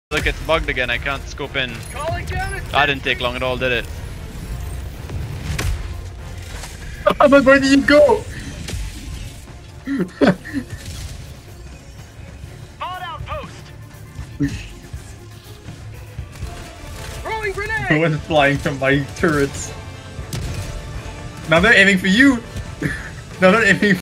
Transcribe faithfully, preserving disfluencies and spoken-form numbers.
Look, it's bugged again. I can't scope in. That didn't take long at all, did it? But where did you go? Throwing grenade! I was flying from my turrets. Now they're aiming for you. Now they're aiming.